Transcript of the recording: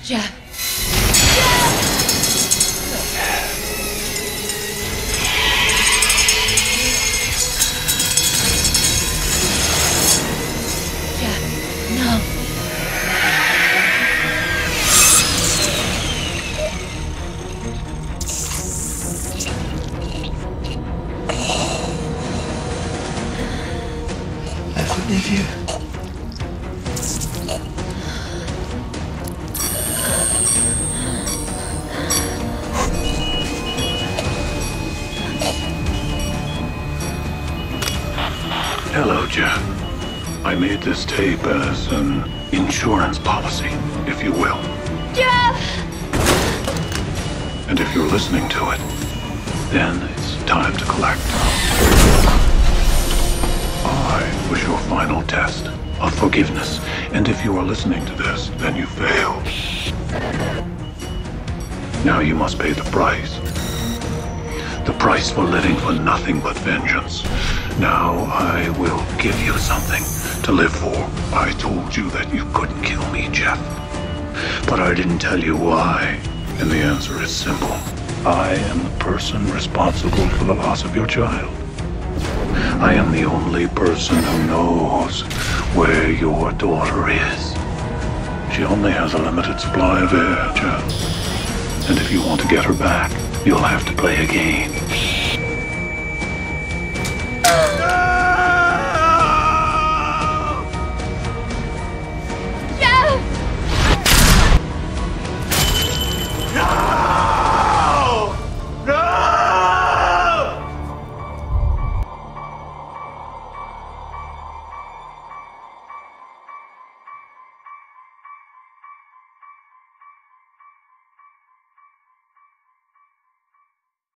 Jeff. Jeff, no. I forgive you. Hello, Jeff. I made this tape as an insurance policy, if you will. Jeff! And if you're listening to it, then it's time to collect. I was your final test of forgiveness, and if you are listening to this, then you failed. Now you must pay the price. The price for living for nothing but vengeance. Now I will give you something to live for. I told you that you couldn't kill me, Jeff. But I didn't tell you why. And the answer is simple. I am the person responsible for the loss of your child. I am the only person who knows where your daughter is. She only has a limited supply of air, Jeff. And if you want to get her back, you'll have to play a game.